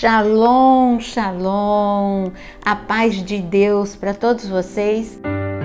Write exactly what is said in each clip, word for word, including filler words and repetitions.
Shalom, shalom, a paz de Deus para todos vocês.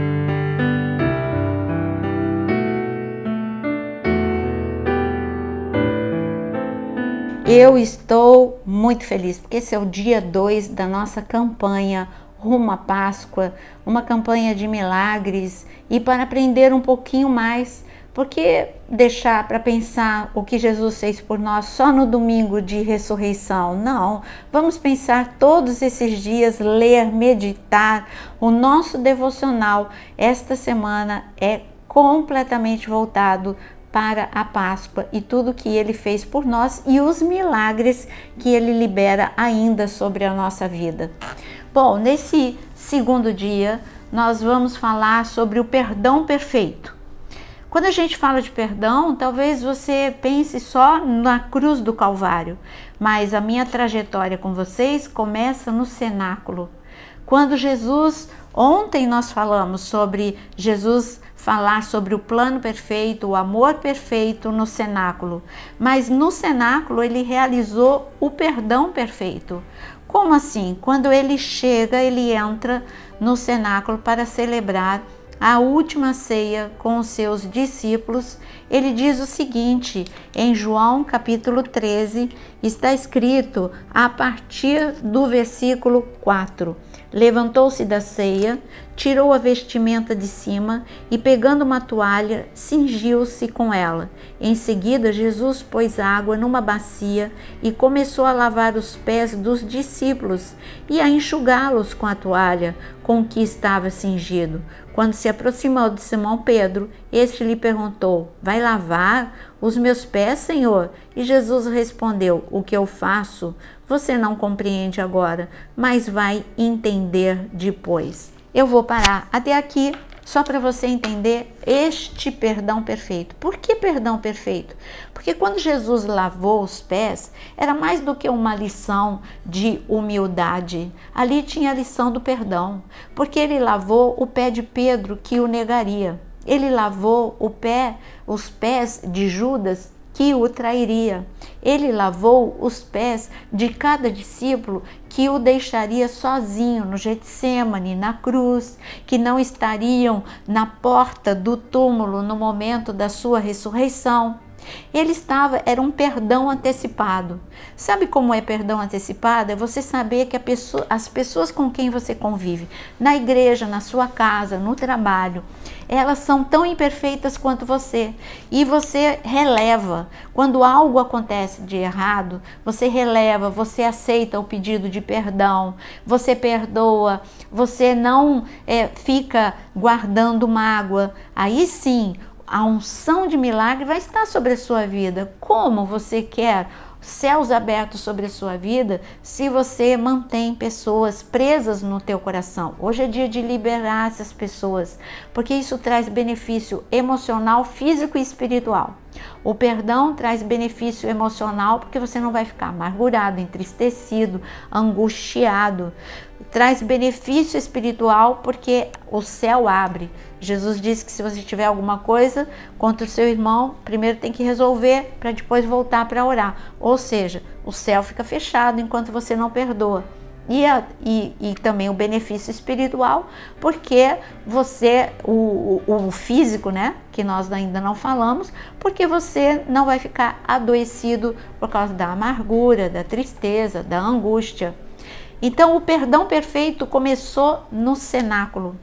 Eu estou muito feliz, porque esse é o dia dois da nossa campanha rumo à Páscoa, uma campanha de milagres, e para aprender um pouquinho mais, porque deixar para pensar o que Jesus fez por nós só no domingo de ressurreição? Não, vamos pensar todos esses dias, ler, meditar. O nosso devocional esta semana é completamente voltado para a Páscoa e tudo que ele fez por nós e os milagres que ele libera ainda sobre a nossa vida. Bom, nesse segundo dia nós vamos falar sobre o perdão perfeito. Quando a gente fala de perdão, talvez você pense só na cruz do Calvário, mas a minha trajetória com vocês começa no cenáculo. Quando Jesus, ontem nós falamos sobre Jesus falar sobre o plano perfeito, o amor perfeito no cenáculo, mas no cenáculo ele realizou o perdão perfeito. Como assim? Quando ele chega, ele entra no cenáculo para celebrar a última ceia com os seus discípulos. Ele diz o seguinte, em João capítulo treze, está escrito a partir do versículo quatro. Levantou-se da ceia, tirou a vestimenta de cima e, pegando uma toalha, cingiu-se com ela. Em seguida, Jesus pôs água numa bacia e começou a lavar os pés dos discípulos e a enxugá-los com a toalha com que estava cingido. Quando se aproximou de Simão Pedro, este lhe perguntou: vai lavar os meus pés, Senhor? E Jesus respondeu: o que eu faço você não compreende agora, mas vai entender depois. Eu vou parar até aqui só para você entender este perdão perfeito. Por que perdão perfeito? Porque quando Jesus lavou os pés, era mais do que uma lição de humildade. Ali tinha a lição do perdão, porque ele lavou o pé de Pedro, que o negaria. Ele lavou o pé, os pés de Judas, que o trairia. Ele lavou os pés de cada discípulo que o deixaria sozinho no Getsêmani, na cruz, que não estariam na porta do túmulo no momento da sua ressurreição. Ele estava, era um perdão antecipado. Sabe como é perdão antecipado? É você saber que a pessoa, as pessoas com quem você convive, na igreja, na sua casa, no trabalho, elas são tão imperfeitas quanto você. E você releva. Quando algo acontece de errado, você releva, você aceita o pedido de perdão, você perdoa, você não é, fica guardando mágoa. Aí sim, a unção de milagre vai estar sobre a sua vida. Como você quer céus abertos sobre a sua vida se você mantém pessoas presas no teu coração? Hoje é dia de liberar essas pessoas, porque isso traz benefício emocional, físico e espiritual. O perdão traz benefício emocional porque você não vai ficar amargurado, entristecido, angustiado. Traz benefício espiritual porque o céu abre. Jesus disse que se você tiver alguma coisa contra o seu irmão, primeiro tem que resolver para depois voltar para orar. Ou seja, o céu fica fechado enquanto você não perdoa. E, a, e, e também o benefício espiritual, porque você, o, o, o físico, né, que nós ainda não falamos, porque você não vai ficar adoecido por causa da amargura, da tristeza, da angústia. Então o perdão perfeito começou no cenáculo.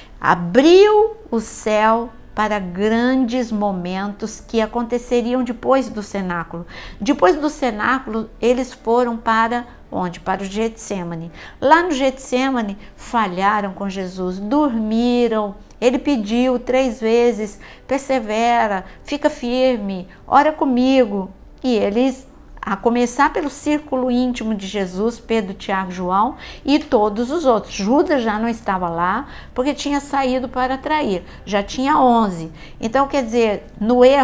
Abriu o céu para grandes momentos que aconteceriam depois do cenáculo. Depois do cenáculo, eles foram para onde? Para o Getsêmani. Lá no Getsêmani, falharam com Jesus, dormiram. Ele pediu três vezes: persevera, fica firme, ora comigo. E eles, a começar pelo círculo íntimo de Jesus, Pedro, Tiago, João e todos os outros. Judas já não estava lá porque tinha saído para trair, já tinha onze. Então, quer dizer, no erro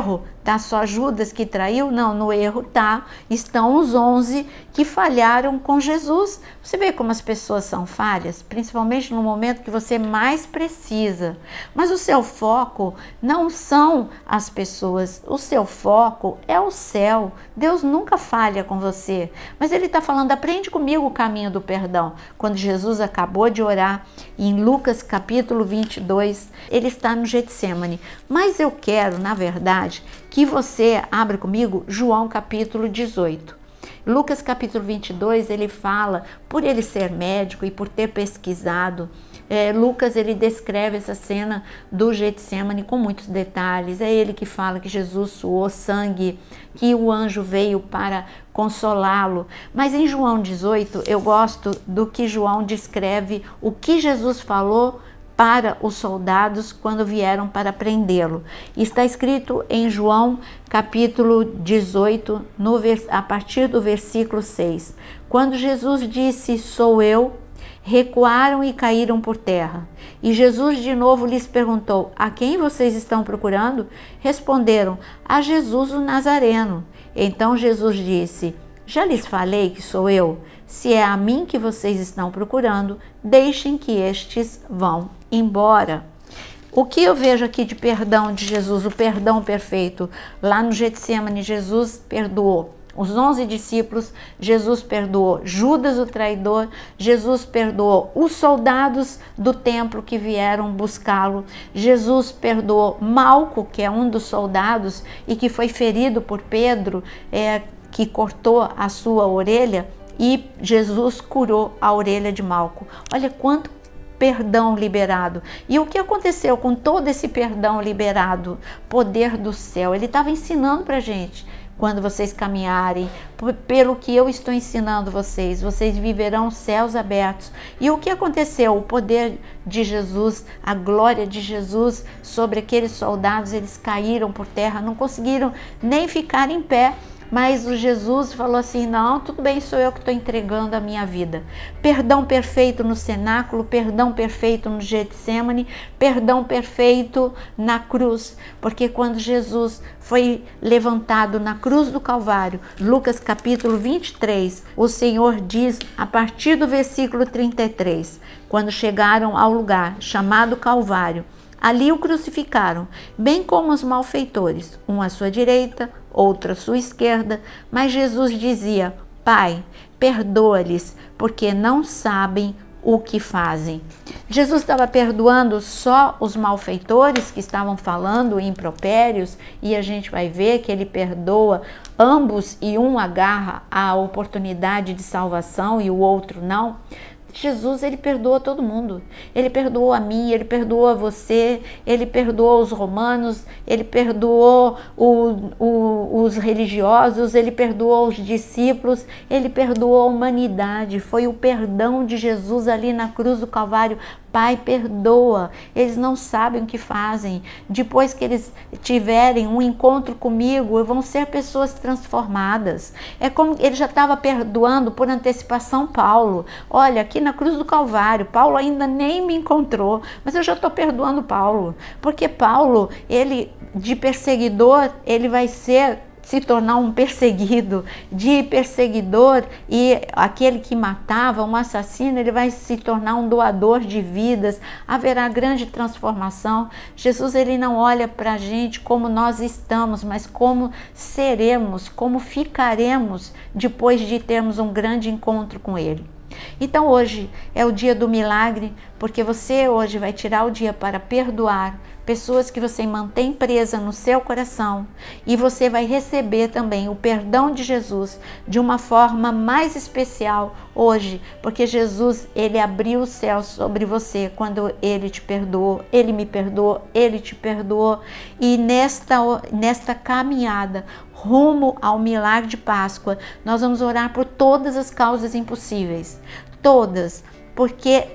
Tá só Judas que traiu? Não, no erro tá, estão os onze que falharam com Jesus. Você vê como as pessoas são falhas, principalmente no momento que você mais precisa. Mas o seu foco não são as pessoas, o seu foco é o céu. Deus nunca falha com você. Mas ele está falando, aprende comigo o caminho do perdão. Quando Jesus acabou de orar, em Lucas capítulo vinte e dois, ele está no Getsemane. Mas eu quero, na verdade, que você abra comigo João capítulo dezoito. Lucas capítulo vinte e dois, ele fala, por ele ser médico e por ter pesquisado, é, Lucas ele descreve essa cena do Getsemane com muitos detalhes. É ele que fala que Jesus suou sangue, que o anjo veio para consolá-lo. Mas em João dezoito, eu gosto do que João descreve o que Jesus falou para os soldados quando vieram para prendê-lo. Está escrito em João capítulo dezoito, no, a partir do versículo seis. Quando Jesus disse, sou eu, recuaram e caíram por terra. E Jesus de novo lhes perguntou, a quem vocês estão procurando? Responderam, a Jesus o Nazareno. Então Jesus disse, já lhes falei que sou eu? Se é a mim que vocês estão procurando, deixem que estes vão embora. O que eu vejo aqui de perdão de Jesus, o perdão perfeito? Lá no Getsemane, Jesus perdoou os onze discípulos, Jesus perdoou Judas o traidor, Jesus perdoou os soldados do templo que vieram buscá-lo, Jesus perdoou Malco, que é um dos soldados e que foi ferido por Pedro, é, que cortou a sua orelha, e Jesus curou a orelha de Malco. Olha quanto perdão liberado. E o que aconteceu com todo esse perdão liberado? Poder do céu. Ele estava ensinando para a gente. Quando vocês caminharem, pelo que eu estou ensinando vocês, vocês viverão céus abertos. E o que aconteceu? O poder de Jesus, a glória de Jesus sobre aqueles soldados, eles caíram por terra, não conseguiram nem ficar em pé. Mas o Jesus falou assim, não, tudo bem, sou eu que estou entregando a minha vida. Perdão perfeito no cenáculo, perdão perfeito no Getsemane, perdão perfeito na cruz. Porque quando Jesus foi levantado na cruz do Calvário, Lucas capítulo vinte e três, o Senhor diz, a partir do versículo trinta e três, quando chegaram ao lugar chamado Calvário, ali o crucificaram, bem como os malfeitores, um à sua direita, outro à sua esquerda, mas Jesus dizia, Pai, perdoa-lhes, porque não sabem o que fazem. Jesus estava perdoando só os malfeitores que estavam falando impropérios, e a gente vai ver que ele perdoa ambos e um agarra a oportunidade de salvação e o outro não. Jesus, ele perdoa todo mundo. Ele perdoou a mim, ele perdoou a você, ele perdoou os romanos, ele perdoou o, o, os religiosos, ele perdoou os discípulos, ele perdoou a humanidade. Foi o perdão de Jesus ali na cruz do Calvário. Pai, perdoa, eles não sabem o que fazem. Depois que eles tiverem um encontro comigo, vão ser pessoas transformadas. É como ele já estava perdoando por antecipação Paulo. Olha, aqui na cruz do Calvário, Paulo ainda nem me encontrou, mas eu já estou perdoando Paulo. Porque Paulo, ele de perseguidor, ele vai ser... se tornar um perseguido, de perseguidor e aquele que matava, um assassino, ele vai se tornar um doador de vidas, haverá grande transformação. Jesus, ele não olha para a gente como nós estamos, mas como seremos, como ficaremos depois de termos um grande encontro com ele. Então hoje é o dia do milagre, porque você hoje vai tirar o dia para perdoar pessoas que você mantém presa no seu coração, e você vai receber também o perdão de Jesus de uma forma mais especial hoje, porque Jesus, ele abriu o céu sobre você quando ele te perdoou, ele me perdoou, ele te perdoou, e nesta, nesta caminhada rumo ao milagre de Páscoa, nós vamos orar por todas as causas impossíveis, todas, porque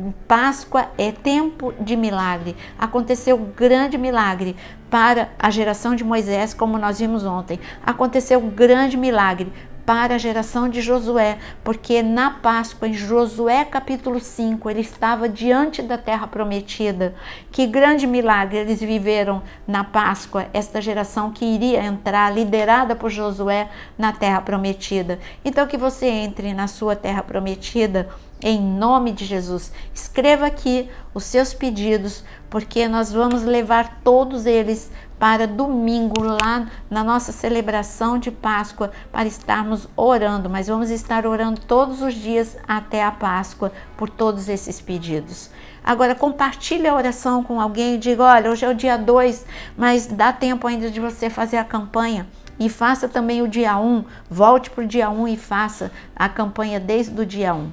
Páscoa é tempo de milagre. Aconteceu um grande milagre para a geração de Moisés, como nós vimos ontem. Aconteceu um grande milagre para a geração de Josué, porque na Páscoa, em Josué capítulo cinco, ele estava diante da terra prometida. Que grande milagre eles viveram na Páscoa, esta geração que iria entrar, liderada por Josué, na terra prometida. Então que você entre na sua terra prometida, em nome de Jesus. Escreva aqui os seus pedidos, porque nós vamos levar todos eles para domingo, lá na nossa celebração de Páscoa, para estarmos orando, mas vamos estar orando todos os dias até a Páscoa, por todos esses pedidos. Agora, compartilhe a oração com alguém e diga, olha, hoje é o dia dois, mas dá tempo ainda de você fazer a campanha. E faça também o dia um, volte para o dia um e faça a campanha desde o dia um.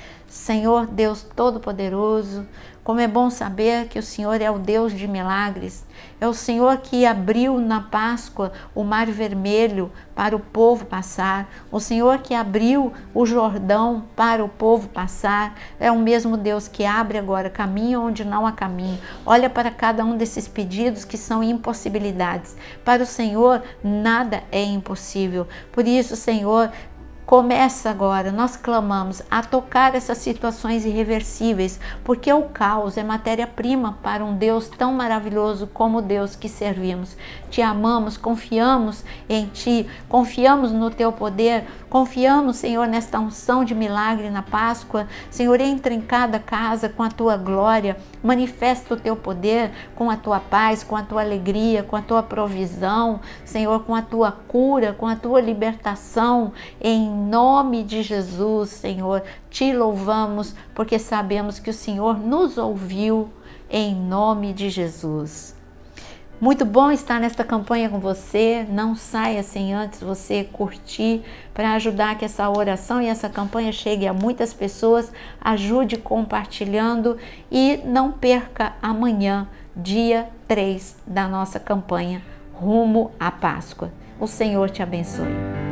Senhor Deus Todo-Poderoso, como é bom saber que o Senhor é o Deus de milagres. É o Senhor que abriu na Páscoa o Mar Vermelho para o povo passar. O Senhor que abriu o Jordão para o povo passar. É o mesmo Deus que abre agora caminho onde não há caminho. Olha para cada um desses pedidos que são impossibilidades. Para o Senhor nada é impossível. Por isso, Senhor, começa agora, nós clamamos a tocar essas situações irreversíveis, porque o caos é matéria-prima para um Deus tão maravilhoso como o Deus que servimos. Te amamos, confiamos em Ti, confiamos no Teu poder, confiamos, Senhor, nesta unção de milagre na Páscoa. Senhor, entra em cada casa com a Tua glória, manifesta o Teu poder com a Tua paz, com a Tua alegria, com a Tua provisão, Senhor, com a Tua cura, com a Tua libertação, em Em nome de Jesus, Senhor, te louvamos, porque sabemos que o Senhor nos ouviu, em nome de Jesus. Muito bom estar nesta campanha com você. Não saia sem antes você curtir, para ajudar que essa oração e essa campanha chegue a muitas pessoas. Ajude compartilhando e não perca amanhã, dia três da nossa campanha rumo à Páscoa. O Senhor te abençoe.